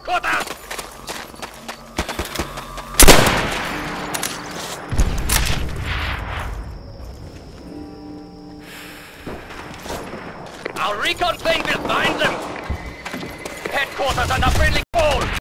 headquarters! Our recon plane will find them! Headquarters under friendly